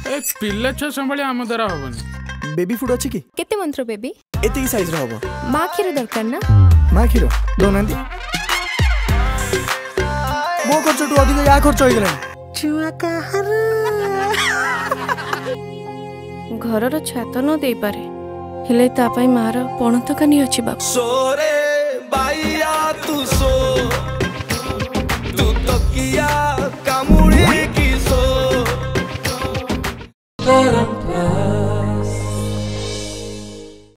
ए पिल्ला छुआ संभाली आम द्वारा हबनी। बेबी फूड अच्छी कि केते मंत्र बेबी एतिकी साइज रे हबो। माँ क्षीर दरकार ना माँ क्षीर दोनांती मो खर्च टू अधिक या खर्च होई गेला छुआ कहर घरर छुआ तो न दे पारे हेले ता पई मार पणत कानी अछि बाप सोरे बाइया तू सो